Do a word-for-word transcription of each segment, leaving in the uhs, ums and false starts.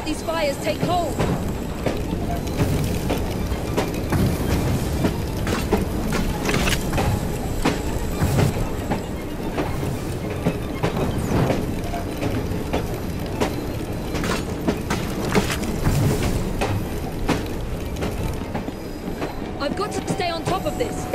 let these fires take hold. I've got to stay on top of this.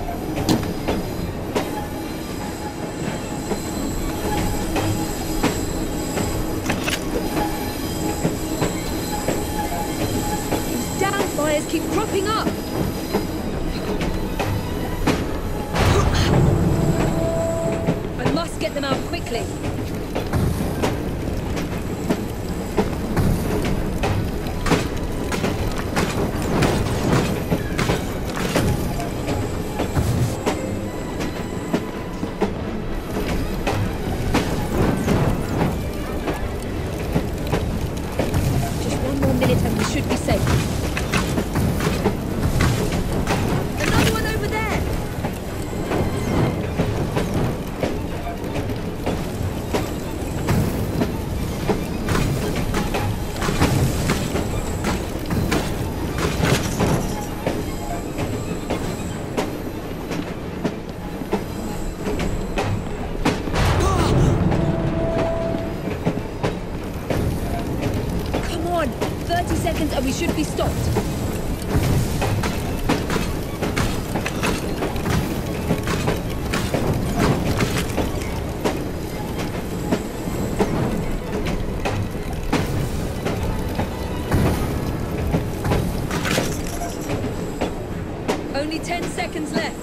These damn fires keep cropping up. I must get them out quickly. And we should be safe. Another one over there! Come on! thirty seconds and we should be stopped. Only ten seconds left.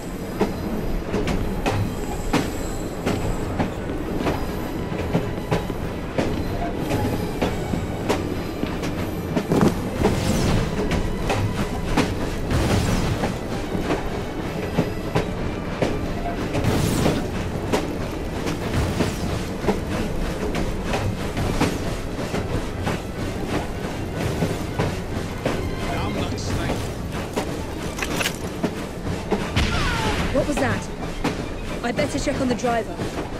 What was that? I better check on the driver.